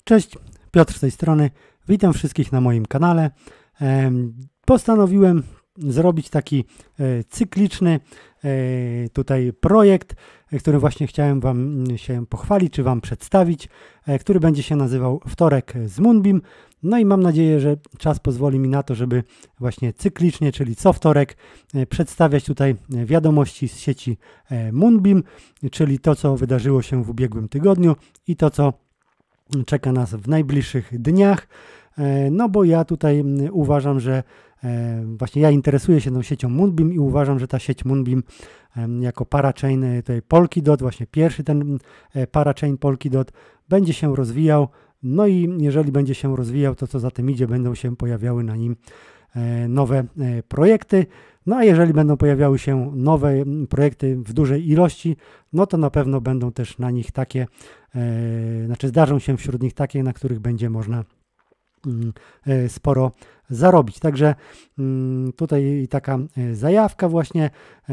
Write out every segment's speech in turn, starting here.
Cześć, Piotr z tej strony. Witam wszystkich na moim kanale. Postanowiłem zrobić taki cykliczny tutaj projekt, który właśnie chciałem Wam się pochwalić, czy Wam przedstawić, który będzie się nazywał Wtorek z Moonbeam. No i mam nadzieję, że czas pozwoli mi na to, żeby właśnie cyklicznie, czyli co wtorek, przedstawiać tutaj wiadomości z sieci Moonbeam, czyli to, co wydarzyło się w ubiegłym tygodniu i to, co czeka nas w najbliższych dniach. No bo ja tutaj uważam, że właśnie ja interesuję się tą siecią Moonbeam i uważam, że ta sieć Moonbeam jako parachain tutaj Polkadot, właśnie pierwszy ten parachain Polkadot będzie się rozwijał. No i jeżeli będzie się rozwijał, to co za tym idzie, będą się pojawiały na nim nowe projekty. No a jeżeli będą pojawiały się nowe projekty w dużej ilości, no to na pewno będą też na nich takie, znaczy zdarzą się wśród nich takie, na których będzie można sporo zarobić. Także tutaj taka zajawka właśnie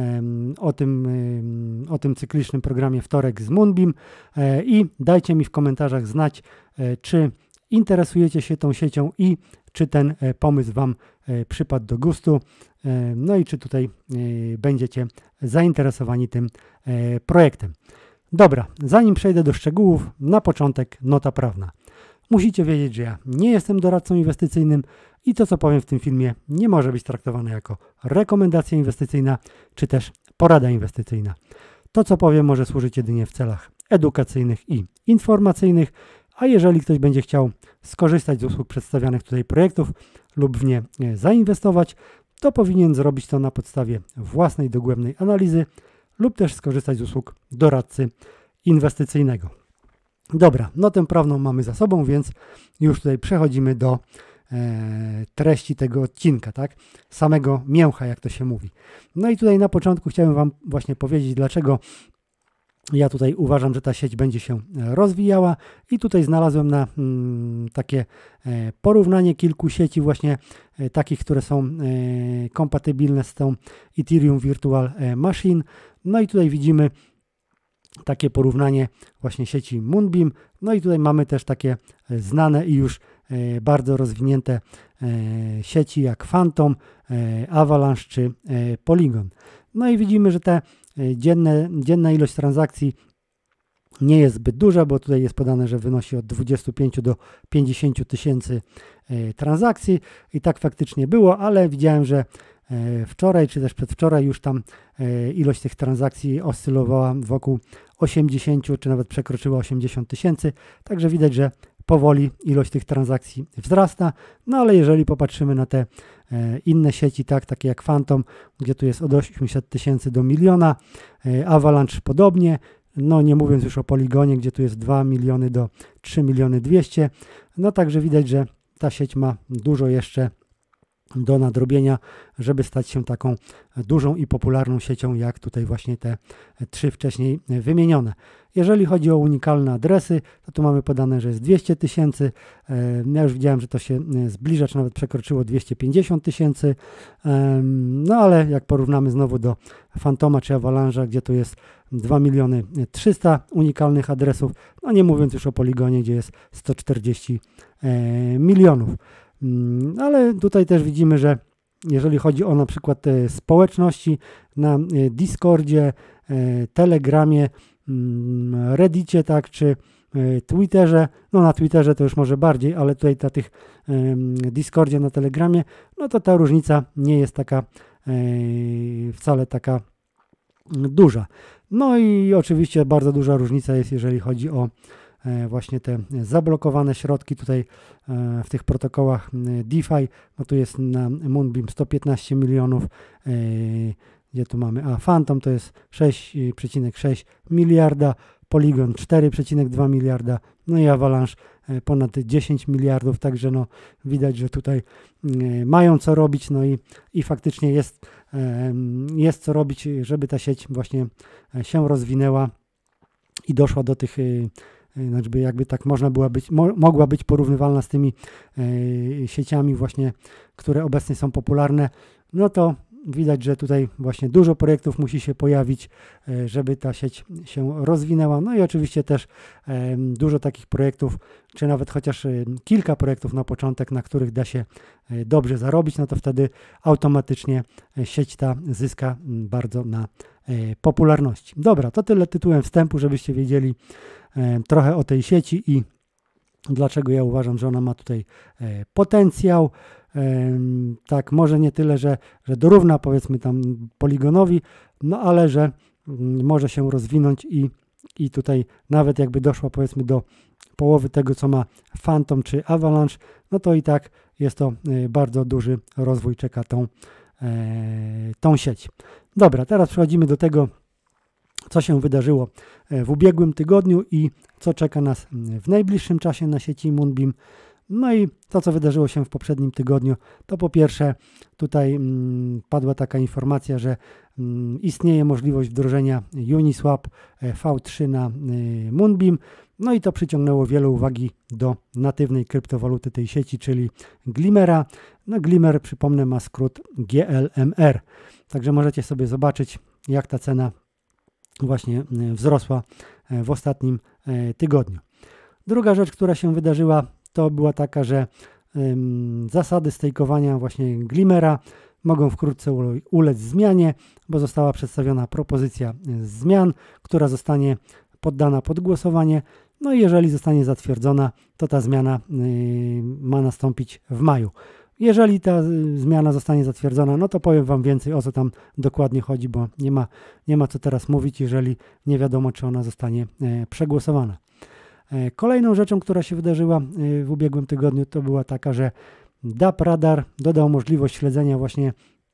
o tym cyklicznym programie Wtorek z Moonbeam i dajcie mi w komentarzach znać, czy interesujecie się tą siecią i czy ten pomysł Wam przypadł do gustu, no i czy tutaj będziecie zainteresowani tym projektem. Dobra, zanim przejdę do szczegółów, na początek nota prawna. Musicie wiedzieć, że ja nie jestem doradcą inwestycyjnym i to, co powiem w tym filmie, nie może być traktowane jako rekomendacja inwestycyjna, czy też porada inwestycyjna. To, co powiem, może służyć jedynie w celach edukacyjnych i informacyjnych, a jeżeli ktoś będzie chciał skorzystać z usług przedstawianych tutaj projektów lub w nie zainwestować, to powinien zrobić to na podstawie własnej dogłębnej analizy lub też skorzystać z usług doradcy inwestycyjnego. Dobra, notę prawną mamy za sobą, więc już tutaj przechodzimy do treści tego odcinka, tak? Samego mięcha, jak to się mówi. No i tutaj na początku chciałem Wam właśnie powiedzieć, dlaczego ja tutaj uważam, że ta sieć będzie się rozwijała i tutaj znalazłem na takie porównanie kilku sieci właśnie takich, które są kompatybilne z tą Ethereum Virtual Machine. No i tutaj widzimy takie porównanie właśnie sieci Moonbeam. No i tutaj mamy też takie znane i już bardzo rozwinięte sieci jak Phantom, Avalanche czy Polygon. No i widzimy, że te dzienna ilość transakcji nie jest zbyt duża, bo tutaj jest podane, że wynosi od 25 do 50 tysięcy transakcji i tak faktycznie było, ale widziałem, że wczoraj czy też przedwczoraj już tam ilość tych transakcji oscylowała wokół 80 czy nawet przekroczyła 80 tysięcy, także widać, że powoli ilość tych transakcji wzrasta, no ale jeżeli popatrzymy na te inne sieci, takie jak Phantom, gdzie tu jest od 800 tysięcy do miliona, Avalanche podobnie, no nie mówiąc już o Polygonie, gdzie tu jest 2 miliony do 3 miliony 200, no także widać, że ta sieć ma dużo jeszcze do nadrobienia, żeby stać się taką dużą i popularną siecią, jak tutaj właśnie te trzy wcześniej wymienione. Jeżeli chodzi o unikalne adresy, to tu mamy podane, że jest 200 tysięcy. Ja już widziałem, że to się zbliża, czy nawet przekroczyło 250 tysięcy. No ale jak porównamy znowu do Phantoma czy Avalanche'a, gdzie tu jest 2 miliony 300 unikalnych adresów, no nie mówiąc już o Polygonie, gdzie jest 140 milionów. Ale tutaj też widzimy, że jeżeli chodzi o na przykład te społeczności na Discordzie, Telegramie, Reddicie, tak, czy Twitterze, no na Twitterze to już może bardziej, ale tutaj na tych Discordzie, na Telegramie, no to ta różnica nie jest taka wcale taka duża. No i oczywiście bardzo duża różnica jest, jeżeli chodzi o właśnie te zablokowane środki tutaj w tych protokołach DeFi, no tu jest na Moonbeam 115 milionów, gdzie tu mamy, Phantom to jest 6,6 miliarda, Polygon 4,2 miliarda, no i Avalanche ponad 10 miliardów, także no widać, że tutaj mają co robić, no i faktycznie jest co robić, żeby ta sieć właśnie się rozwinęła i doszła do tych jakby tak mogła być porównywalna z tymi sieciami właśnie, które obecnie są popularne, no to widać, że tutaj właśnie dużo projektów musi się pojawić, żeby ta sieć się rozwinęła. No i oczywiście też dużo takich projektów, czy nawet chociaż kilka projektów na początek, na których da się dobrze zarobić, no to wtedy automatycznie sieć ta zyska bardzo na popularności. Dobra, to tyle tytułem wstępu, żebyście wiedzieli trochę o tej sieci i dlaczego ja uważam, że ona ma tutaj potencjał. Tak, może nie tyle, że dorówna powiedzmy tam Polygonowi, no ale że może się rozwinąć i tutaj nawet jakby doszła powiedzmy do połowy tego, co ma Phantom czy Avalanche, no to i tak jest to bardzo duży rozwój, czeka tą sieć. Dobra, teraz przechodzimy do tego, co się wydarzyło w ubiegłym tygodniu i co czeka nas w najbliższym czasie na sieci Moonbeam. No i to, co wydarzyło się w poprzednim tygodniu, to po pierwsze tutaj padła taka informacja, że istnieje możliwość wdrożenia Uniswap V3 na Moonbeam. No i to przyciągnęło wiele uwagi do natywnej kryptowaluty tej sieci, czyli Glimmera. No Glimmer, przypomnę, ma skrót GLMR. Także możecie sobie zobaczyć, jak ta cena właśnie wzrosła w ostatnim tygodniu. Druga rzecz, która się wydarzyła, to była taka, że zasady stejkowania właśnie Glimmera mogą wkrótce ulec zmianie, bo została przedstawiona propozycja zmian, która zostanie poddana pod głosowanie. No i jeżeli zostanie zatwierdzona, to ta zmiana ma nastąpić w maju. Jeżeli ta zmiana zostanie zatwierdzona, no to powiem Wam więcej, o co tam dokładnie chodzi, bo nie ma co teraz mówić, jeżeli nie wiadomo, czy ona zostanie przegłosowana. Kolejną rzeczą, która się wydarzyła w ubiegłym tygodniu, to była taka, że DappRadar dodał możliwość śledzenia właśnie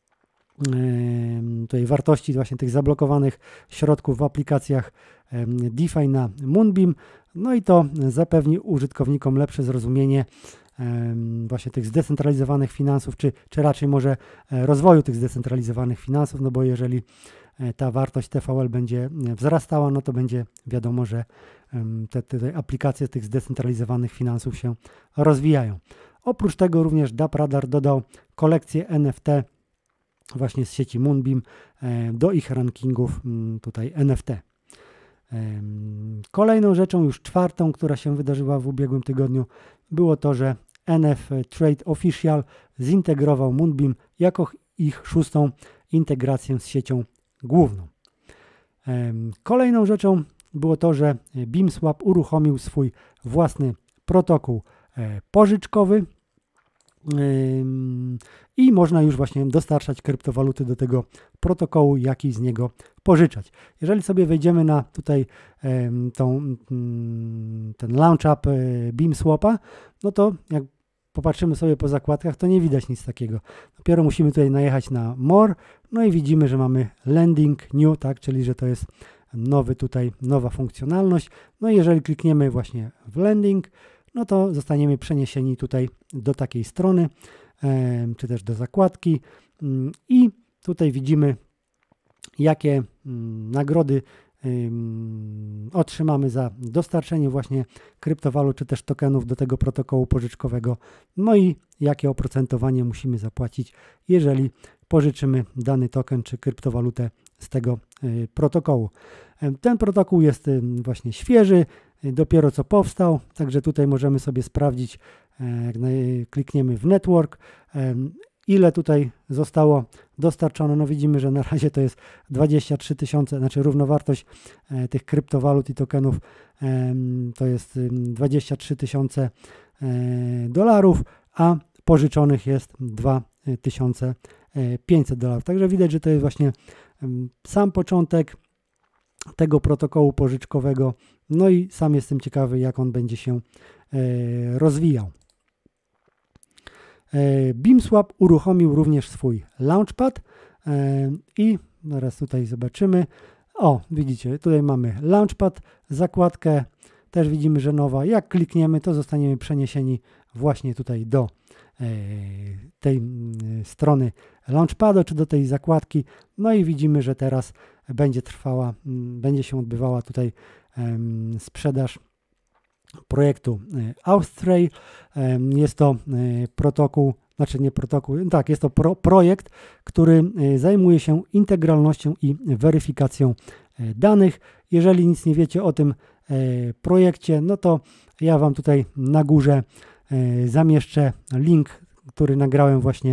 tej wartości właśnie tych zablokowanych środków w aplikacjach DeFi na Moonbeam. No i to zapewni użytkownikom lepsze zrozumienie właśnie tych zdecentralizowanych finansów, czy raczej może rozwoju tych zdecentralizowanych finansów, no bo jeżeli ta wartość TVL będzie wzrastała, no to będzie wiadomo, że te aplikacje tych zdecentralizowanych finansów się rozwijają. Oprócz tego również DappRadar dodał kolekcję NFT właśnie z sieci Moonbeam do ich rankingów tutaj NFT. Kolejną rzeczą, już czwartą, która się wydarzyła w ubiegłym tygodniu, było to, że NF Trade Official zintegrował Moonbeam jako ich szóstą integrację z siecią główną. Kolejną rzeczą było to, że BeamSwap uruchomił swój własny protokół pożyczkowy i można już właśnie dostarczać kryptowaluty do tego protokołu, jak i z niego pożyczać. Jeżeli sobie wejdziemy na tutaj ten launch app BeamSwapa, no to jak popatrzymy sobie po zakładkach, to nie widać nic takiego. Dopiero musimy tutaj najechać na More, no i widzimy, że mamy Landing New, tak, czyli że to jest nowa funkcjonalność. No i jeżeli klikniemy właśnie w Landing, no to zostaniemy przeniesieni tutaj do takiej strony, czy też do zakładki i tutaj widzimy, jakie nagrody otrzymamy za dostarczenie właśnie kryptowalut, czy też tokenów do tego protokołu pożyczkowego, no i jakie oprocentowanie musimy zapłacić, jeżeli pożyczymy dany token czy kryptowalutę z tego protokołu. Ten protokół jest właśnie świeży, dopiero co powstał, także tutaj możemy sobie sprawdzić, jak klikniemy w Network, ile tutaj zostało dostarczone. No widzimy, że na razie to jest 23 000, znaczy równowartość tych kryptowalut i tokenów to jest 23 000 dolarów, a pożyczonych jest 2500 dolarów. Także widać, że to jest właśnie sam początek tego protokołu pożyczkowego. No i sam jestem ciekawy, jak on będzie się rozwijał. BeamSwap uruchomił również swój Launchpad i zaraz tutaj zobaczymy. O, widzicie, tutaj mamy Launchpad, zakładkę, też widzimy, że nowa. Jak klikniemy, to zostaniemy przeniesieni właśnie tutaj do tej strony Launchpada, czy do tej zakładki. No i widzimy, że teraz będzie się odbywała tutaj sprzedaż projektu Austrail. Jest to protokół, znaczy nie protokół, tak, jest to projekt, który zajmuje się integralnością i weryfikacją danych. Jeżeli nic nie wiecie o tym projekcie, no to ja Wam tutaj na górze zamieszczę link, który nagrałem właśnie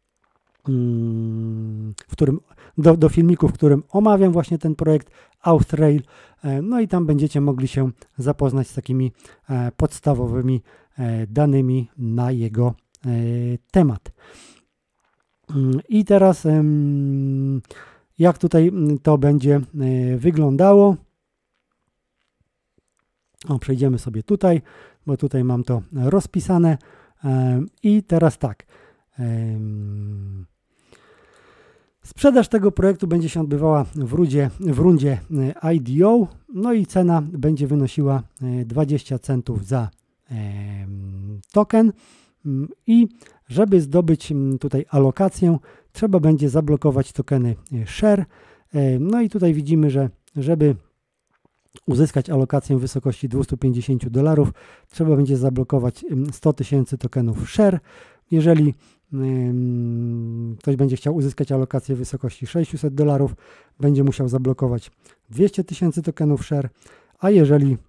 w którym, do filmiku, w którym omawiam właśnie ten projekt Authrail. No i tam będziecie mogli się zapoznać z takimi podstawowymi danymi na jego temat. I teraz jak tutaj to będzie wyglądało? Przejdziemy sobie tutaj, bo tutaj mam to rozpisane. I teraz tak. Sprzedaż tego projektu będzie się odbywała w rundzie IDO, no i cena będzie wynosiła 20 centów za token i żeby zdobyć tutaj alokację, trzeba będzie zablokować tokeny share. No i tutaj widzimy, że żeby uzyskać alokację w wysokości $250, trzeba będzie zablokować 100 tysięcy tokenów share. Jeżeli ktoś będzie chciał uzyskać alokację w wysokości $600, będzie musiał zablokować 200 tysięcy tokenów share, a jeżeli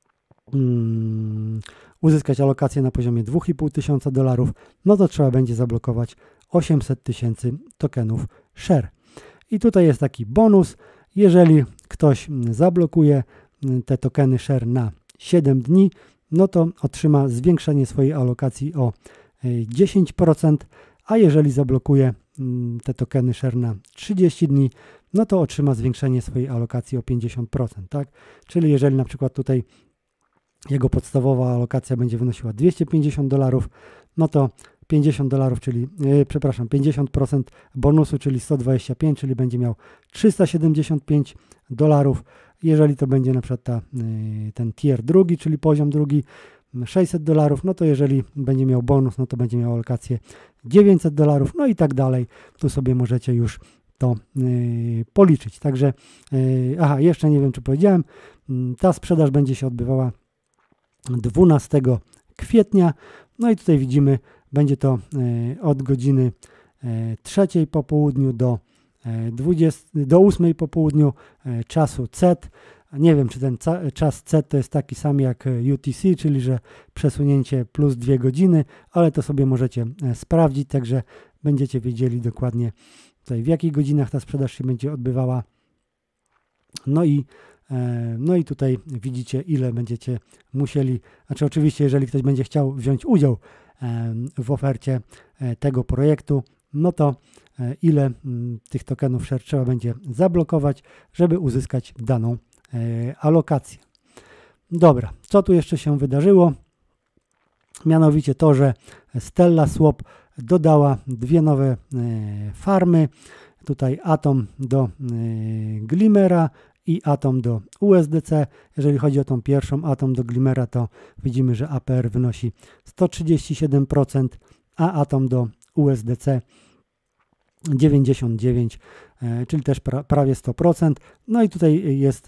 uzyskać alokację na poziomie $2500, no to trzeba będzie zablokować 800 tysięcy tokenów share. I tutaj jest taki bonus, jeżeli ktoś zablokuje te tokeny share na 7 dni, no to otrzyma zwiększenie swojej alokacji o 10%, a jeżeli zablokuje te tokeny share na 30 dni, no to otrzyma zwiększenie swojej alokacji o 50%, tak? Czyli jeżeli na przykład tutaj jego podstawowa alokacja będzie wynosiła $250, no to $50, czyli, przepraszam, 50% bonusu, czyli 125, czyli będzie miał $375. Jeżeli to będzie na przykład ten tier drugi, czyli poziom drugi, $600, no to jeżeli będzie miał bonus, no to będzie miał alokację $900, no i tak dalej. Tu sobie możecie już to policzyć. Także, jeszcze nie wiem, czy powiedziałem, ta sprzedaż będzie się odbywała 12 kwietnia. No i tutaj widzimy, będzie to od godziny 3 po południu do 8 po południu czasu CET. Nie wiem, czy ten czas CET to jest taki sam jak UTC, czyli że przesunięcie plus 2 godziny, ale to sobie możecie sprawdzić, także będziecie wiedzieli dokładnie tutaj, w jakich godzinach ta sprzedaż się będzie odbywała. No i tutaj widzicie, ile będziecie musieli, znaczy oczywiście, jeżeli ktoś będzie chciał wziąć udział w ofercie tego projektu, no to ile tych tokenów share trzeba będzie zablokować, żeby uzyskać daną alokację. Dobra, co tu jeszcze się wydarzyło? Mianowicie to, że Stella Swap dodała 2 nowe farmy. Tutaj Atom do Glimmera i Atom do USDC. Jeżeli chodzi o tą pierwszą Atom do Glimmera, to widzimy, że APR wynosi 137%, a Atom do USDC 99%, czyli też prawie 100%. No i tutaj jest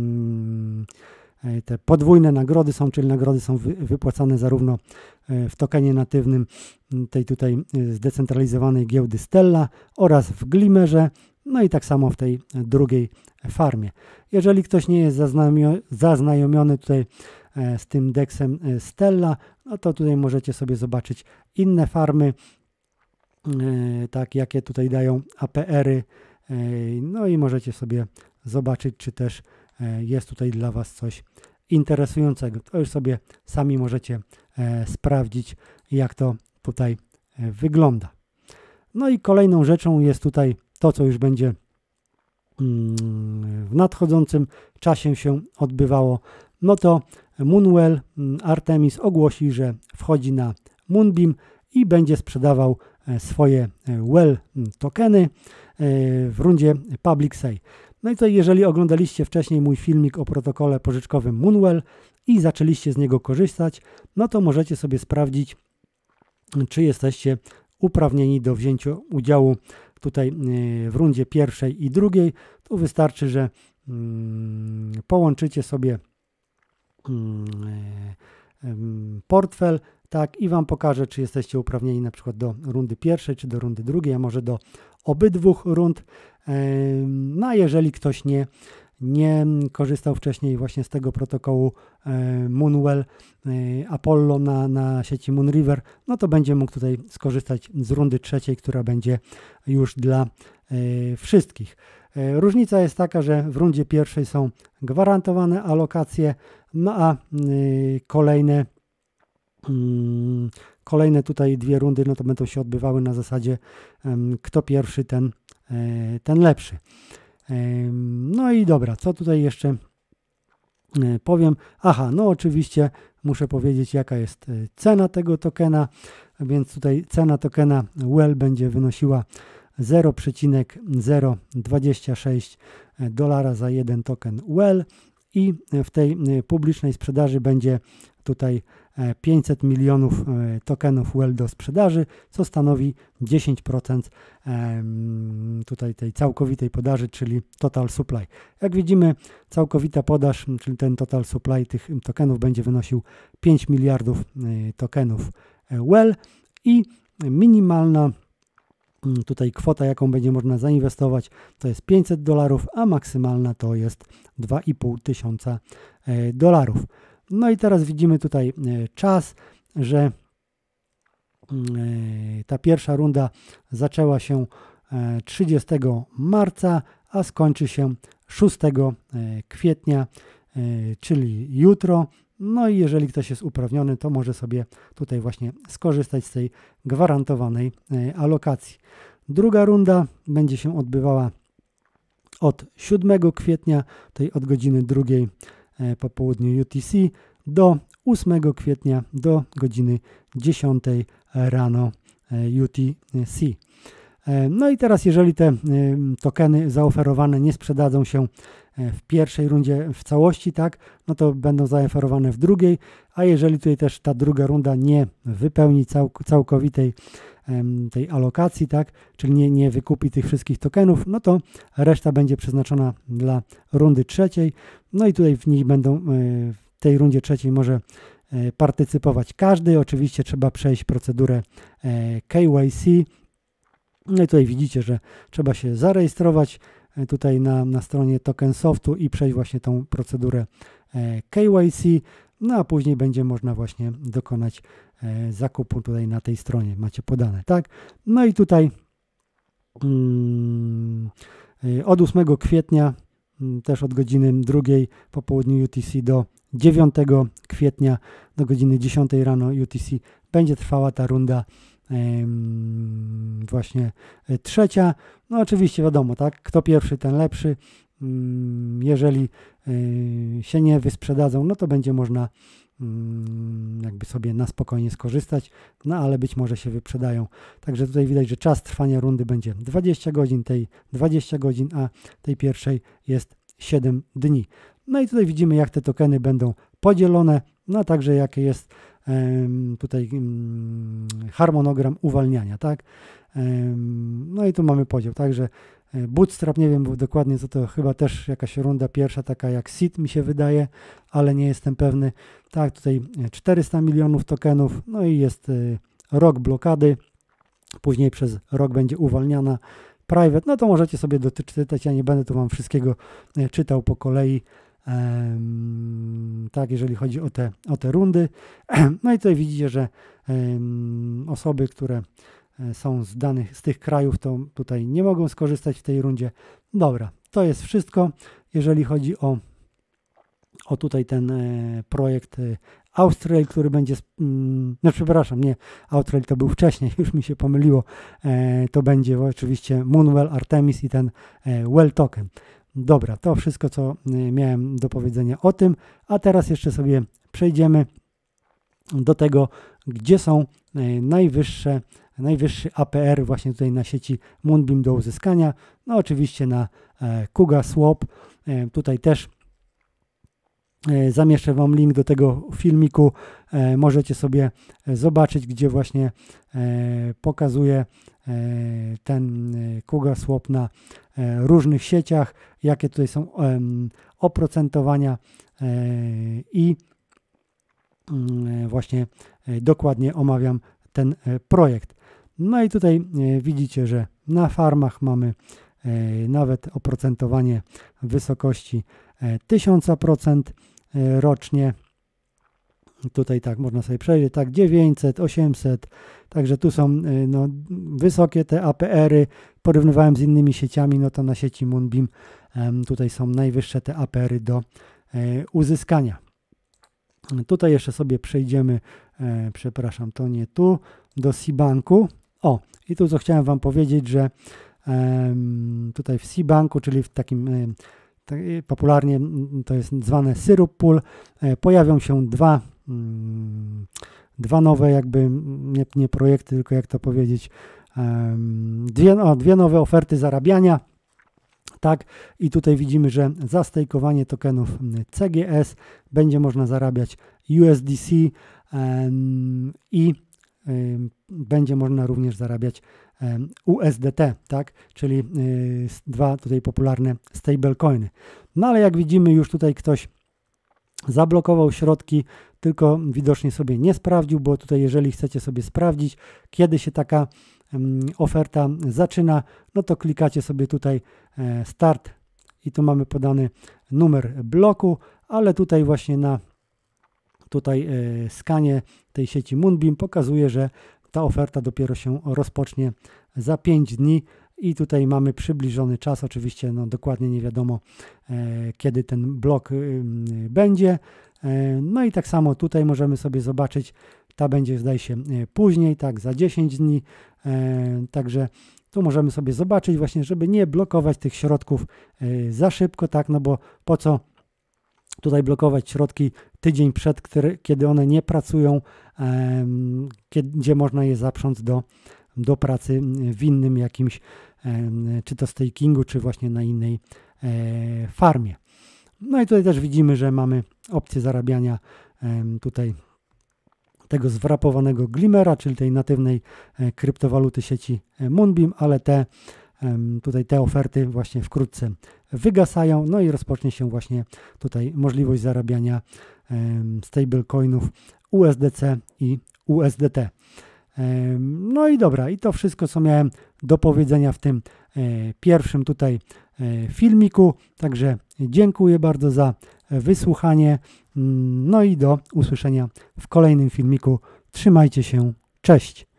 te podwójne nagrody są, czyli nagrody są wypłacane zarówno w tokenie natywnym tej tutaj zdecentralizowanej giełdy Stella oraz w Glimmerze, no i tak samo w tej drugiej farmie. Jeżeli ktoś nie jest zaznajomiony tutaj z tym deksem Stella, no to tutaj możecie sobie zobaczyć inne farmy, tak, jakie tutaj dają APR-y, no i możecie sobie zobaczyć, czy też jest tutaj dla Was coś interesującego. To już sobie sami możecie sprawdzić, jak to tutaj wygląda. No i kolejną rzeczą jest tutaj to, co już będzie w nadchodzącym czasie się odbywało. No to Moonwell Artemis ogłosi, że wchodzi na Moonbeam i będzie sprzedawał swoje Well tokeny w rundzie Public Sale. No i to jeżeli oglądaliście wcześniej mój filmik o protokole pożyczkowym Moonwell i zaczęliście z niego korzystać, no to możecie sobie sprawdzić, czy jesteście uprawnieni do wzięcia udziału tutaj w rundzie pierwszej i drugiej. Tu wystarczy, że połączycie sobie portfel, tak, i Wam pokażę, czy jesteście uprawnieni na przykład do rundy pierwszej, czy do rundy drugiej, a może do obydwu rund. No a jeżeli ktoś nie korzystał wcześniej właśnie z tego protokołu Moonwell Apollo na sieci Moonriver, no to będzie mógł tutaj skorzystać z rundy trzeciej, która będzie już dla wszystkich. Różnica jest taka, że w rundzie pierwszej są gwarantowane alokacje, no a kolejne tutaj dwie rundy, no to będą się odbywały na zasadzie kto pierwszy, ten lepszy. No i dobra, co tutaj jeszcze powiem? Aha, no oczywiście muszę powiedzieć, jaka jest cena tego tokena, więc tutaj cena tokena WELL będzie wynosiła 0,026 dolara za jeden token WELL i w tej publicznej sprzedaży będzie tutaj 500 milionów tokenów WELL do sprzedaży, co stanowi 10% tutaj tej całkowitej podaży, czyli total supply. Jak widzimy, całkowita podaż, czyli ten total supply tych tokenów będzie wynosił 5 miliardów tokenów WELL i minimalna tutaj kwota, jaką będzie można zainwestować, to jest $500, a maksymalna to jest 2,5 tysiąca dolarów. No i teraz widzimy tutaj czas, że ta pierwsza runda zaczęła się 30 marca, a skończy się 6 kwietnia, czyli jutro. No i jeżeli ktoś jest uprawniony, to może sobie tutaj właśnie skorzystać z tej gwarantowanej alokacji. Druga runda będzie się odbywała od 7 kwietnia, tej od godziny 2 po południu UTC do 8 kwietnia do godziny 10 rano UTC. No i teraz jeżeli te tokeny zaoferowane nie sprzedadzą się w pierwszej rundzie w całości, tak, no to będą zaoferowane w drugiej, a jeżeli tutaj też ta druga runda nie wypełni całkowitej tej alokacji, tak, czyli nie wykupi tych wszystkich tokenów, no to reszta będzie przeznaczona dla rundy trzeciej. No i tutaj w niej będą, w tej rundzie trzeciej może partycypować każdy. Oczywiście trzeba przejść procedurę KYC. No i tutaj widzicie, że trzeba się zarejestrować tutaj na stronie Tokensoftu i przejść właśnie tą procedurę KYC, no a później będzie można właśnie dokonać zakupu tutaj na tej stronie, macie podane, tak? No i tutaj od 8 kwietnia, też od godziny 2 po południu UTC do 9 kwietnia do godziny 10 rano UTC będzie trwała ta runda właśnie trzecia. No oczywiście wiadomo, tak, kto pierwszy, ten lepszy. Jeżeli się nie wysprzedadzą, no to będzie można jakby sobie na spokojnie skorzystać, no ale być może się wyprzedają. Także tutaj widać, że czas trwania rundy będzie 20 godzin, tej 20 godzin, a tej pierwszej jest 7 dni. No i tutaj widzimy, jak te tokeny będą podzielone, no a także jaki jest tutaj harmonogram uwalniania, tak? No i tu mamy podział, także Bootstrap, nie wiem dokładnie co to, chyba też jakaś runda pierwsza, taka jak Seed mi się wydaje, ale nie jestem pewny. Tak, tutaj 400 milionów tokenów, no i jest rok blokady, później przez rok będzie uwalniana private, no to możecie sobie doczytać, ja nie będę tu wam wszystkiego czytał po kolei, tak, jeżeli chodzi o te rundy. No i tutaj widzicie, że osoby, które są z tych krajów, to tutaj nie mogą skorzystać w tej rundzie. Dobra, to jest wszystko, jeżeli chodzi o tutaj ten projekt Austrail, który będzie, no przepraszam, nie, Austrail to był wcześniej, już mi się pomyliło, to będzie oczywiście Moonwell, Artemis i ten Well Token. Dobra, to wszystko, co miałem do powiedzenia o tym, a teraz jeszcze sobie przejdziemy do tego, gdzie są najwyższy APR właśnie tutaj na sieci Moonbeam do uzyskania. No oczywiście na Kuga Swap. Tutaj też zamieszczę wam link do tego filmiku. Możecie sobie zobaczyć, gdzie właśnie pokazuje ten Kuga Swap na różnych sieciach, jakie tutaj są oprocentowania i właśnie dokładnie omawiam ten projekt. No i tutaj widzicie, że na farmach mamy nawet oprocentowanie w wysokości 1000% rocznie. Tutaj tak można sobie przejrzeć, tak 900, 800, także tu są no, wysokie te APR-y. Porównywałem z innymi sieciami, no to na sieci Moonbeam tutaj są najwyższe te APR-y do uzyskania. Tutaj jeszcze sobie przejdziemy, przepraszam, to nie tu, do C-Banku. O, i tu co chciałem Wam powiedzieć, że tutaj w C-Banku, czyli w takim popularnie to jest zwane syrup pool, pojawią się dwa nowe jakby, nie projekty, tylko jak to powiedzieć, dwie nowe oferty zarabiania. Tak, i tutaj widzimy, że za stejkowanie tokenów CGS będzie można zarabiać USDC i będzie można również zarabiać USDT, tak, czyli dwa tutaj popularne stablecoiny. No ale jak widzimy, już tutaj ktoś zablokował środki, tylko widocznie sobie nie sprawdził, bo tutaj jeżeli chcecie sobie sprawdzić, kiedy się taka oferta zaczyna, no to klikacie sobie tutaj start i tu mamy podany numer bloku, ale tutaj właśnie na skanie tej sieci Moonbeam pokazuje, że ta oferta dopiero się rozpocznie za 5 dni i tutaj mamy przybliżony czas, oczywiście no dokładnie nie wiadomo kiedy ten blok będzie. No i tak samo tutaj możemy sobie zobaczyć, ta będzie zdaje się później, tak za 10 dni, także tu możemy sobie zobaczyć właśnie, żeby nie blokować tych środków za szybko, tak, no bo po co tutaj blokować środki tydzień przed, kiedy one nie pracują, gdzie można je zaprząc do pracy w innym jakimś, czy to stakingu, czy właśnie na innej farmie. No i tutaj też widzimy, że mamy opcję zarabiania tutaj tego zwrapowanego Glimmera, czyli tej natywnej kryptowaluty sieci Moonbeam, ale tutaj te oferty właśnie wkrótce wygasają, no i rozpocznie się właśnie tutaj możliwość zarabiania stablecoinów USDC i USDT. No i dobra, i to wszystko, co miałem do powiedzenia w tym pierwszym tutaj filmiku, także dziękuję bardzo za wysłuchanie, no i do usłyszenia w kolejnym filmiku. Trzymajcie się, cześć!